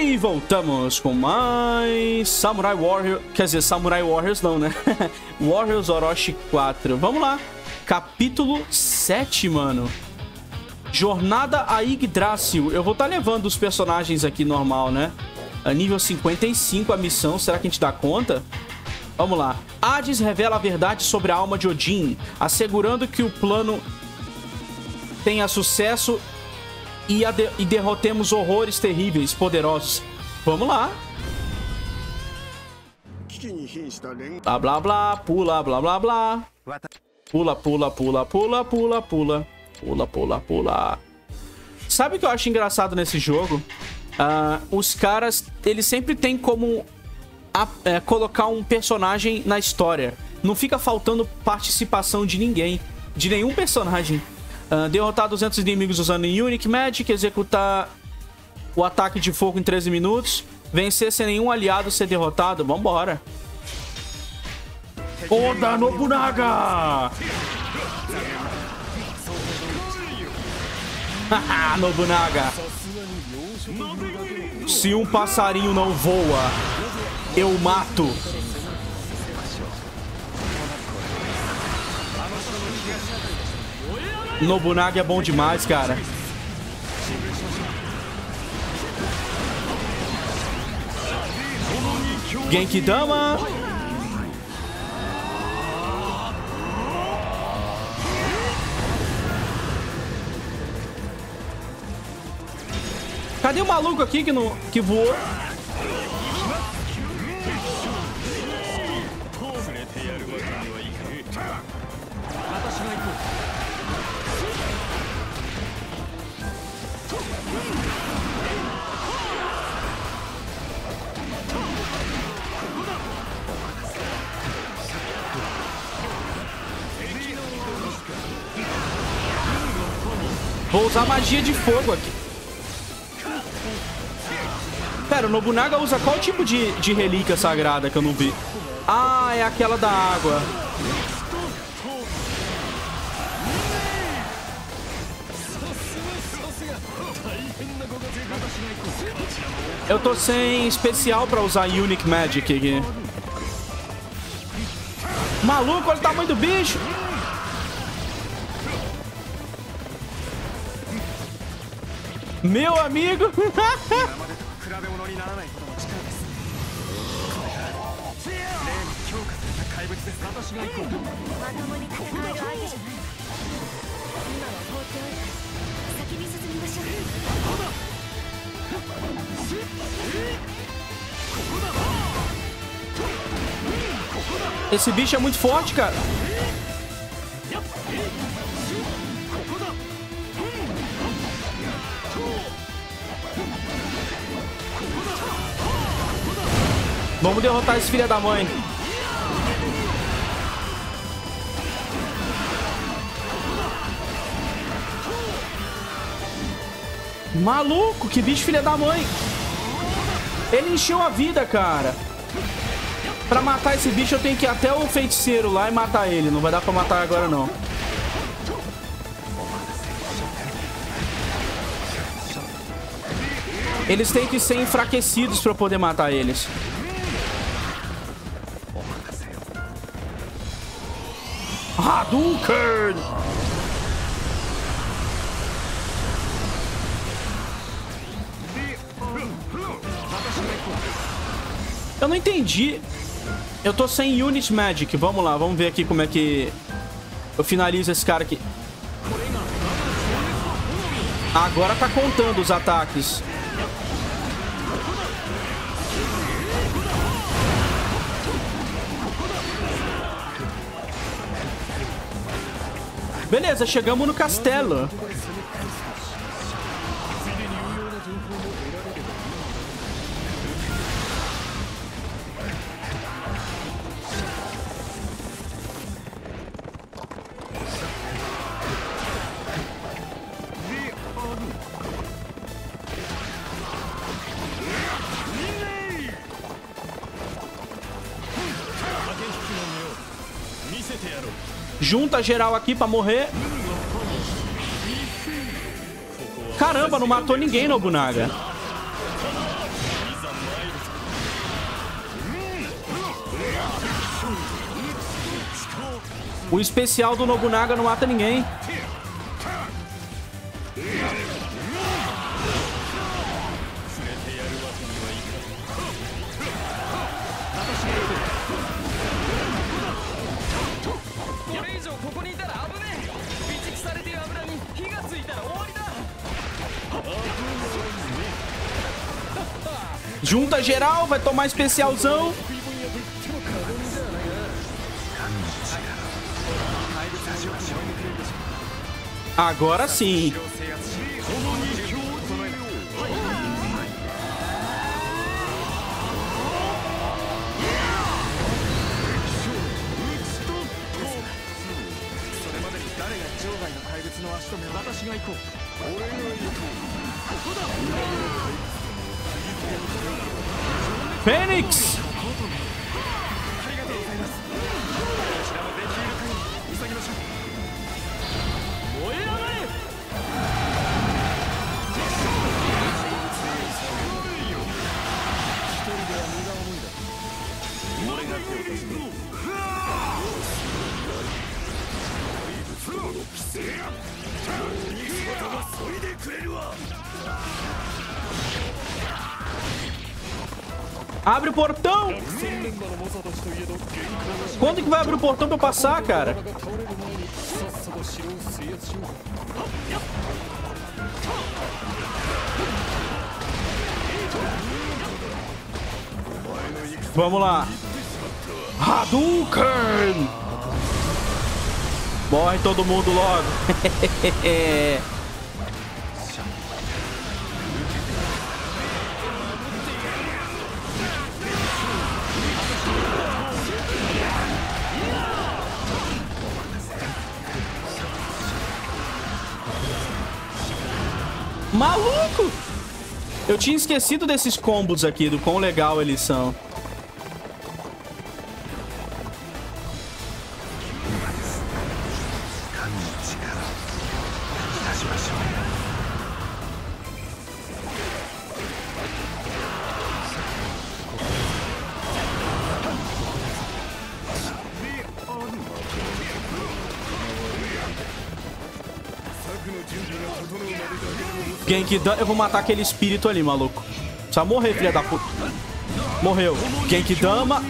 E voltamos com mais Samurai Warriors. Quer dizer, Samurai Warriors não, né? Warriors Orochi 4. Vamos lá. Capítulo 7, mano. Jornada a Yggdrasil. Eu vou estar levando os personagens aqui normal, né? A nível 55 a missão. Será que a gente dá conta? Vamos lá. Hades revela a verdade sobre a alma de Odin, assegurando que o plano tenha sucesso e derrotemos horrores terríveis, poderosos. Vamos lá. Blá, blá, blá. Pula, blá, blá, blá. Pula, pula, pula, pula, pula, pula. Pula, pula, pula. Sabe o que eu acho engraçado nesse jogo? Os caras, eles sempre têm como colocar um personagem na história. Não fica faltando participação de ninguém, de nenhum personagem. Derrotar 200 inimigos usando Unique Magic, executar o ataque de fogo em 13 minutos, vencer sem nenhum aliado ser derrotado. Vambora. Oda Nobunaga! Haha, Nobunaga. Se um passarinho não voa, eu mato. Nobunaga é bom demais, cara. Genkidama. Cadê o maluco aqui que voou? Vou usar magia de fogo aqui. Pera, o Nobunaga usa qual tipo de relíquia sagrada que eu não vi? Ah, é aquela da água. Eu tô sem especial pra usar Unique Magic aqui. Maluco, olha o tamanho do bicho. Meu amigo. Esse bicho é muito forte, cara. Vamos derrotar esse filho da mãe. Maluco, que bicho filha da mãe. Ele encheu a vida, cara. Pra matar esse bicho eu tenho que ir até o feiticeiro lá e matar ele. Não vai dar pra matar agora, não. Eles têm que ser enfraquecidos pra eu poder matar eles. Hadouken! Eu não entendi. Eu tô sem Unit Magic. Vamos lá, vamos ver aqui como é que eu finalizo esse cara aqui. Agora tá contando os ataques. Beleza, chegamos no castelo. Junta geral aqui pra morrer. Caramba, não matou ninguém, Nobunaga. O especial do Nobunaga não mata ninguém. Junta geral, vai tomar especialzão. Agora sim. Fênix! Abre o portão! Quando que vai abrir o portão pra eu passar, cara? Vamos lá. Hadouken! Morre todo mundo logo. Maluco! Eu tinha esquecido desses combos aqui, do quão legal eles são. Genkidama, eu vou matar aquele espírito ali, maluco. Precisa morrer, filha da puta. Morreu. Genkidama.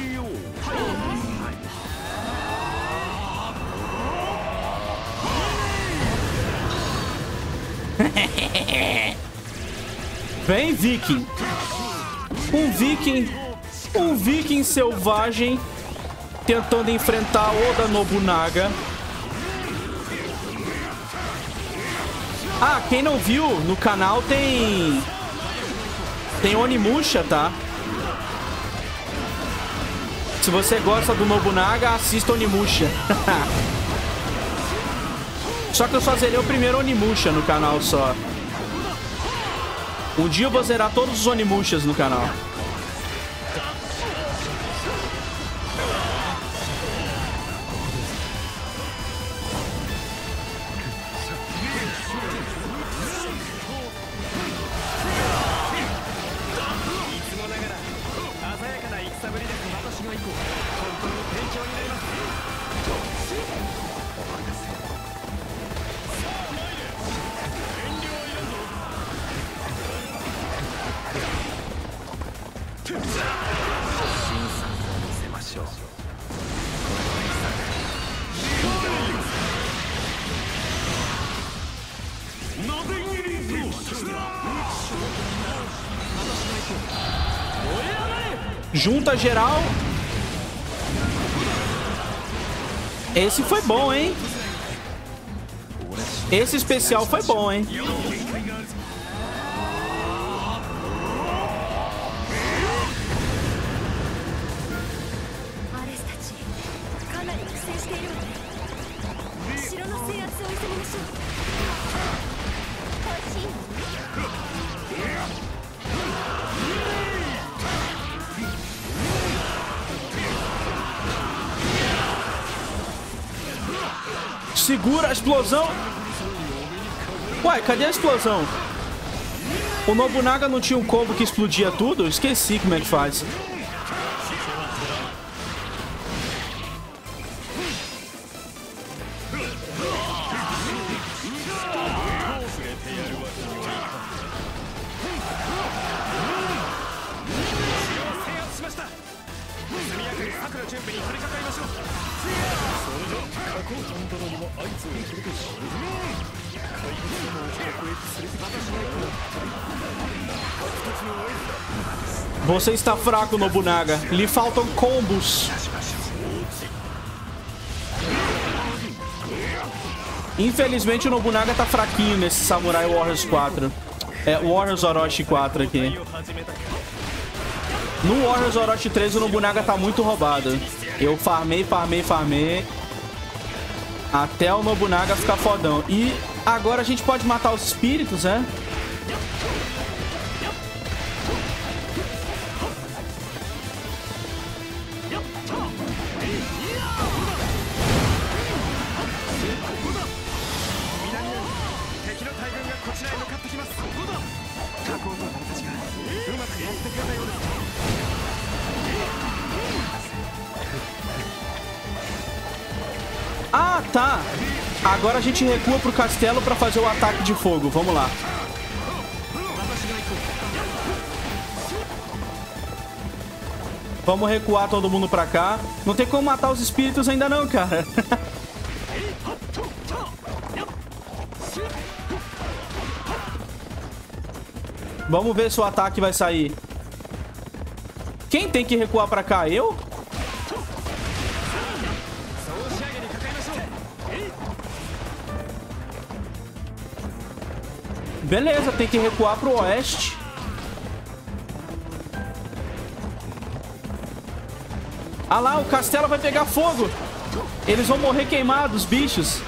Vem, Viking. Um Viking selvagem tentando enfrentar Oda Nobunaga. Ah, quem não viu, no canal tem Onimusha, tá? Se você gosta do Nobunaga, assista Onimusha. Só que eu só zerei o primeiro Onimusha no canal só. Um dia eu vou zerar todos os Onimushas no canal. Junta geral. Esse foi bom, hein? Esse especial foi bom, hein? Segura a explosão. Ué, cadê a explosão? O Nobunaga não tinha um combo que explodia tudo? Eu esqueci como é que faz. Você está fraco, Nobunaga. Lhe faltam combos. Infelizmente o Nobunaga tá fraquinho nesse Samurai Warriors 4. É, Warriors Orochi 4 aqui. No Warriors Orochi 3 o Nobunaga tá muito roubado. Eu farmei. Até o Nobunaga ficar fodão. E agora a gente pode matar os espíritos, né? Ah, tá. Agora a gente recua pro castelo pra fazer o ataque de fogo. Vamos lá. Vamos recuar todo mundo pra cá. Não tem como matar os espíritos ainda não, cara. Vamos ver se o ataque vai sair. Quem tem que recuar pra cá? Eu? Beleza, tem que recuar pro oeste. Ah lá, o castelo vai pegar fogo. Eles vão morrer queimados, bichos.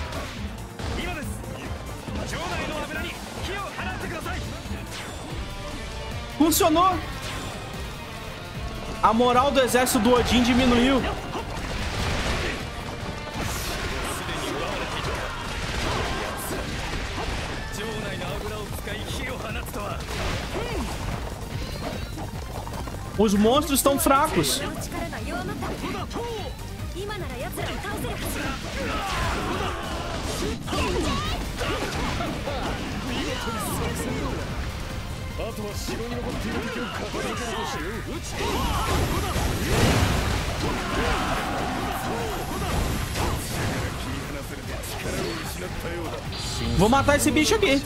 Funcionou. A moral do exército do Odin diminuiu. Os monstros estão fracos. Vou matar esse bicho aqui.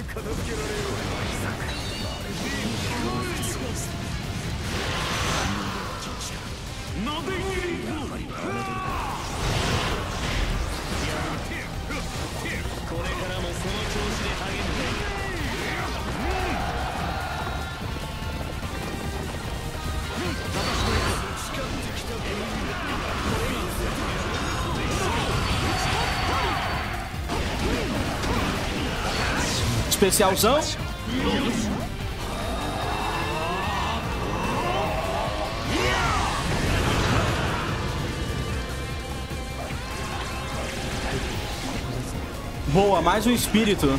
Especialzão. Boa, mais um espírito.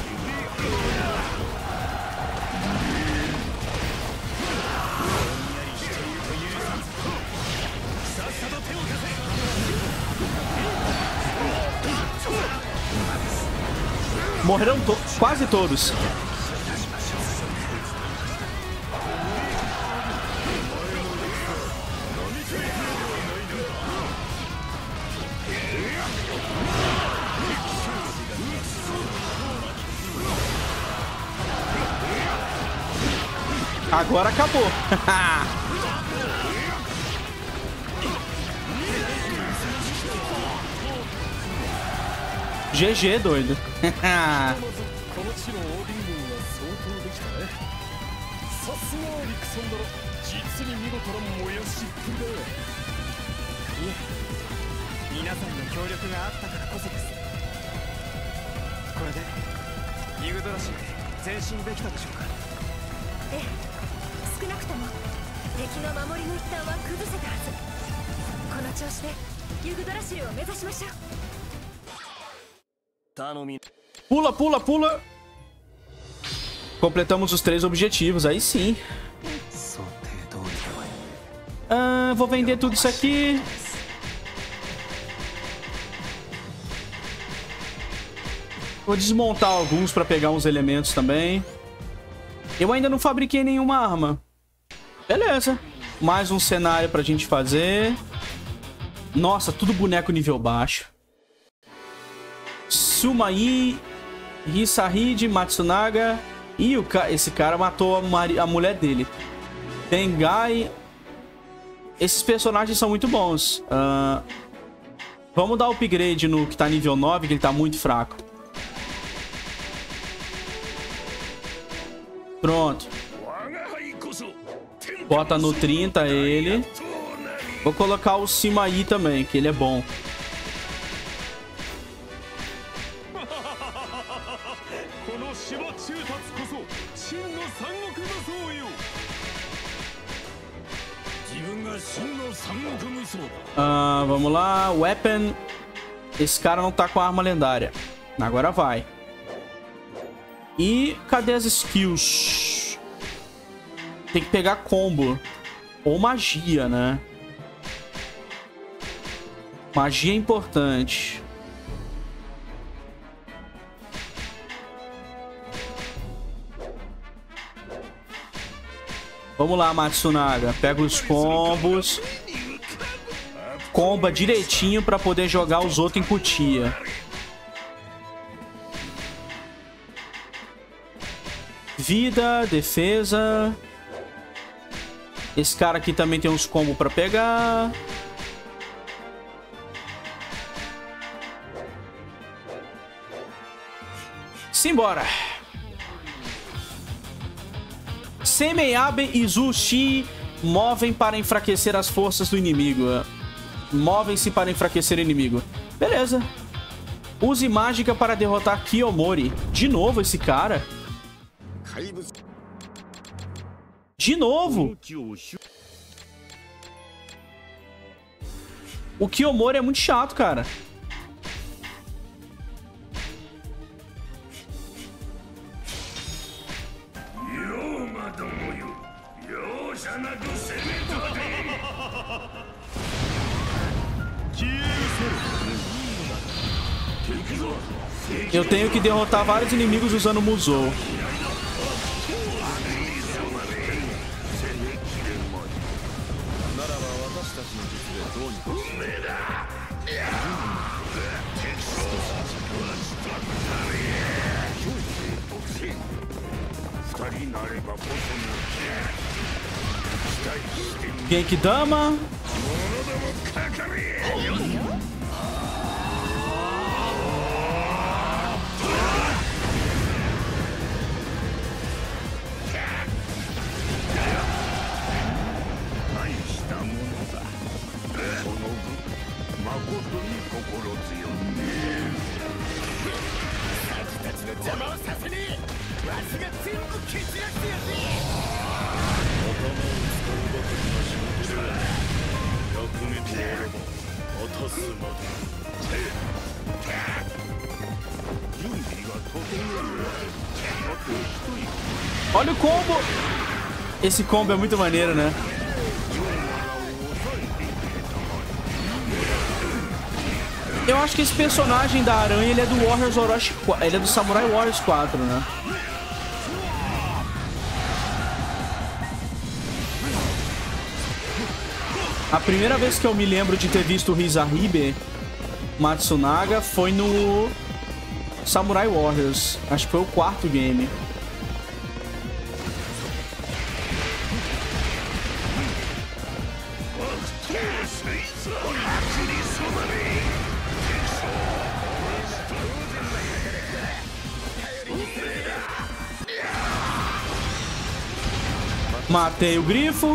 Morreram quase todos. Agora acabou. GG, doido. Pula, pula, pula. Completamos os 3 objetivos, aí sim. Vou vender tudo isso aqui. Vou desmontar alguns pra pegar uns elementos também. Eu ainda não fabriquei nenhuma arma. Beleza. Mais um cenário pra gente fazer. Nossa, tudo boneco nível baixo. Sumai, Hisahide, Matsunaga. E esse cara matou a mulher dele. Tengai. Esses personagens são muito bons. Vamos dar upgrade no que tá nível 9, que ele tá muito fraco. Pronto. Bota no 30 ele. Vou colocar o Sumai também, que ele é bom. Vamos lá. Weapon. Esse cara não tá com a arma lendária. Agora vai. E cadê as skills? Tem que pegar combo. Ou magia, né? Magia é importante. Vamos lá, Matsunaga. Pega os combos. Comba direitinho pra poder jogar os outros em cutia. Vida, defesa. Esse cara aqui também tem uns combos pra pegar. Simbora. Semeiabe e Zushi movem para enfraquecer as forças do inimigo. Movem-se para enfraquecer o inimigo. Beleza. Use mágica para derrotar Kiyomori. De novo esse cara? De novo? O Kiyomori é muito chato, cara. Eu tenho que derrotar vários inimigos usando o Musou. Genkidama. Olha o combo! Esse combo é muito maneiro, né? Eu acho que esse personagem da aranha, ele é do Warriors Orochi 4, ele é do Samurai Warriors 4, né? A primeira vez que eu me lembro de ter visto o Hisahide Matsunaga foi no Samurai Warriors. Acho que foi o 4º game. Matei o grifo.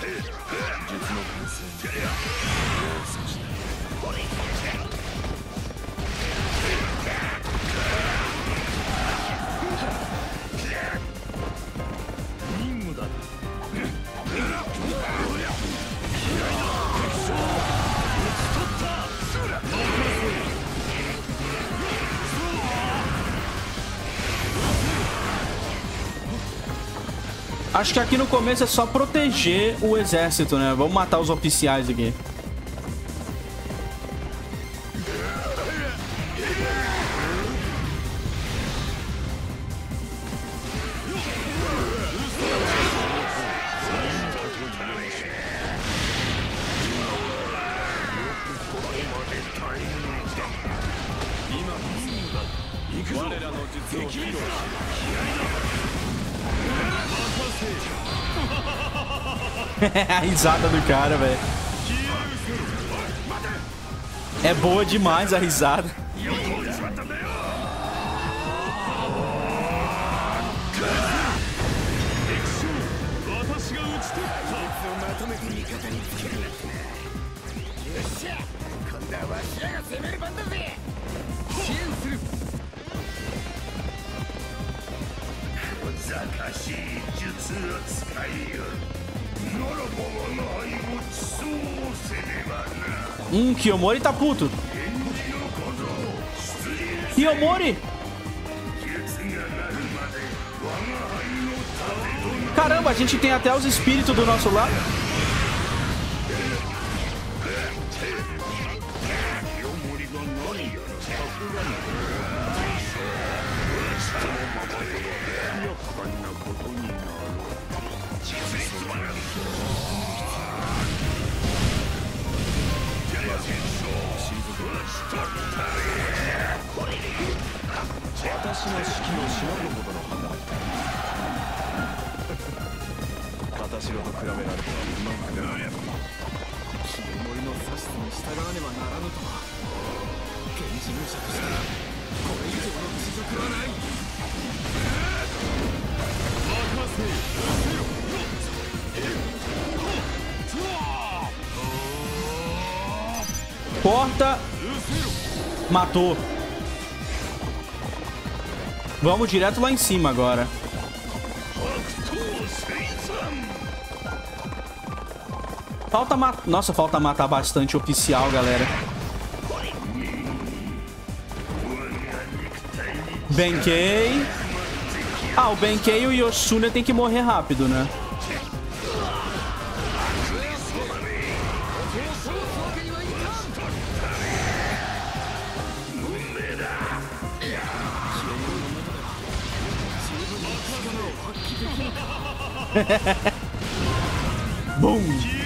Acho que aqui no começo é só proteger o exército, né? Vamos matar os oficiais aqui. A risada do cara, velho. É boa demais a risada. Kiyomori tá puto. Kiyomori! Caramba, a gente tem até os espíritos do nosso lado. Corta. Matou. Vamos direto lá em cima agora. Falta matar... Nossa, falta matar bastante oficial, galera. Benkei. Ah, o Benkei e o Yoshuna tem que morrer rápido, né? Boom!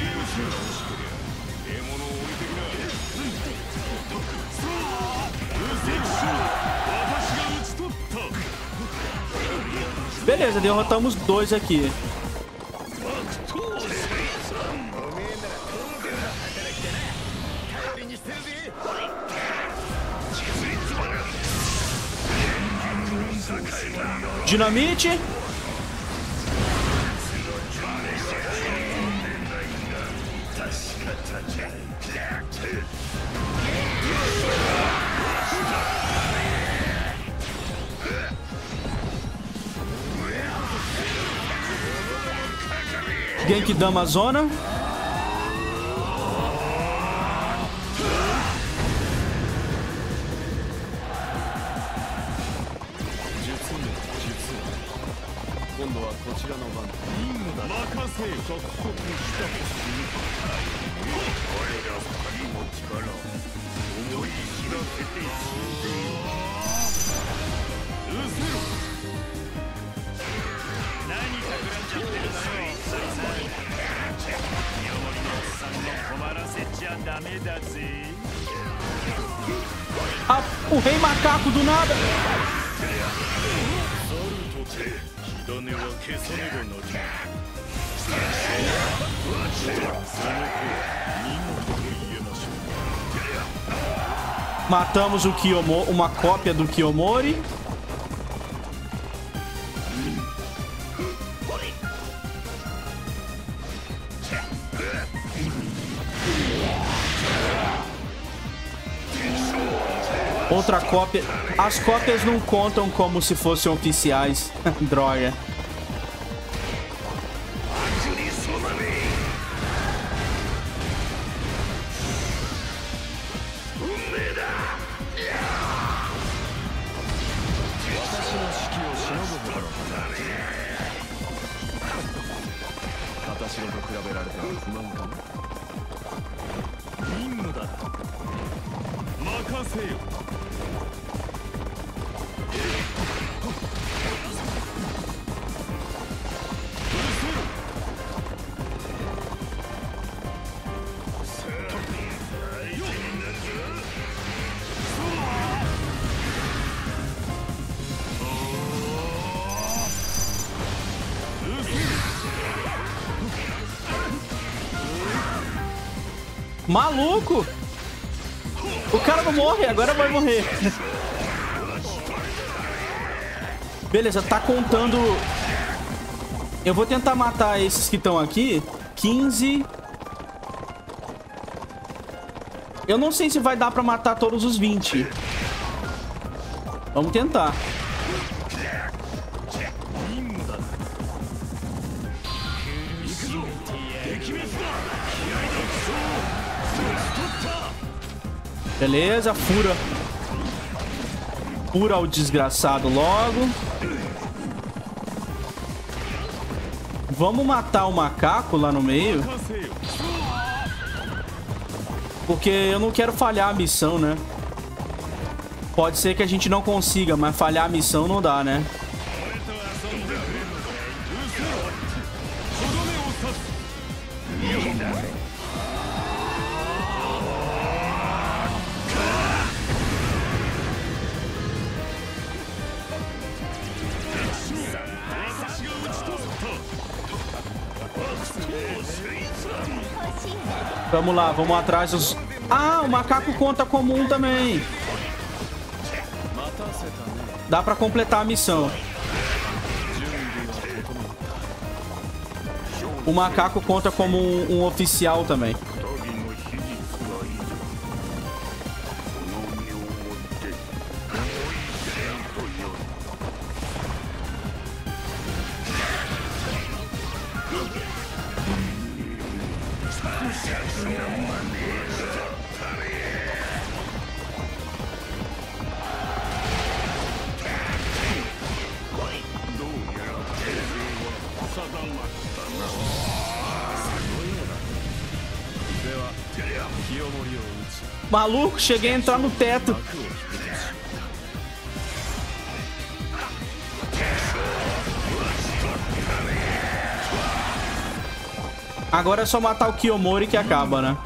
Beleza, derrotamos dois aqui. Dinamite. Genkidama Zona. Ah, o rei macaco do nada. Matamos o Kiyomori, uma cópia do Kiyomori. Outra cópia. As cópias não contam como se fossem oficiais. Droga. Maluco! O cara não morre, agora vai morrer. Beleza, tá contando... Eu vou tentar matar esses que estão aqui. 15... Eu não sei se vai dar pra matar todos os 20. Vamos tentar. Beleza, fura. Fura o desgraçado logo. Vamos matar o macaco lá no meio. Porque eu não quero falhar a missão, né? Pode ser que a gente não consiga, mas falhar a missão não dá, né? Vamos lá, vamos atrás dos... Ah, o macaco conta como um também. Dá pra completar a missão. O macaco conta como um oficial também. Maluco, cheguei a entrar no teto. Agora é só matar o Kiyomori que acaba, né?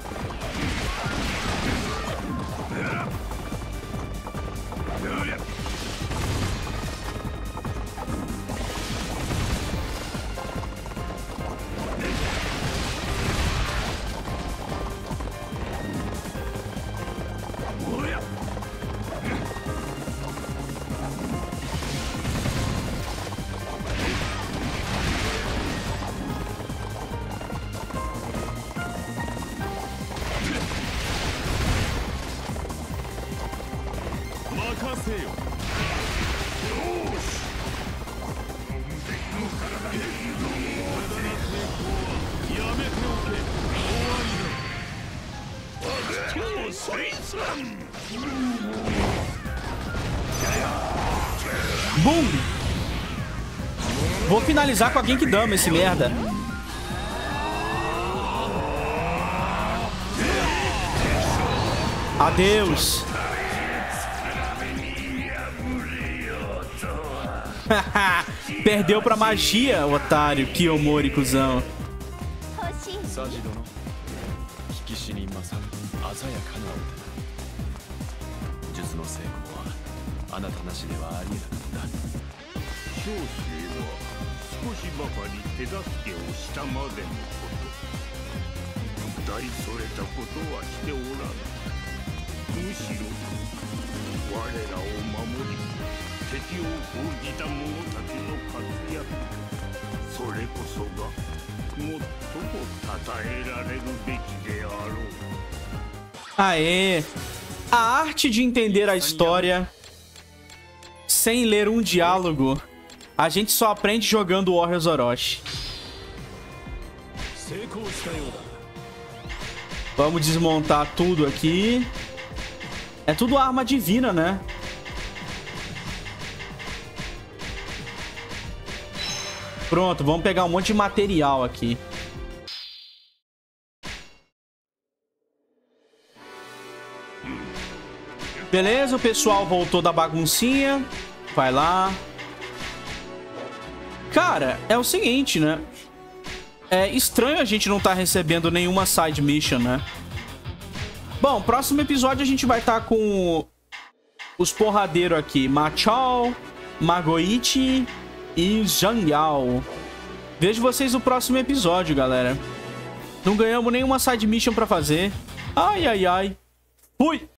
Boom! Vou finalizar com a Genkidama, esse merda. Adeus. Perdeu pra magia, otário. Kiyomori, cuzão. Aê! A arte de entender a história sem ler um diálogo, a gente só aprende jogando Warriors Orochi. Vamos desmontar tudo aqui. É tudo arma divina, né? Pronto, vamos pegar um monte de material aqui. Beleza, o pessoal voltou da baguncinha. Vai lá. Cara, é o seguinte, né? É estranho a gente não tá recebendo nenhuma side mission, né? Bom, próximo episódio a gente vai estar com os porradeiros aqui. Machao, Magoichi e Zhang Yao. Vejo vocês no próximo episódio, galera. Não ganhamos nenhuma side mission pra fazer. Ai, ai, ai. Fui!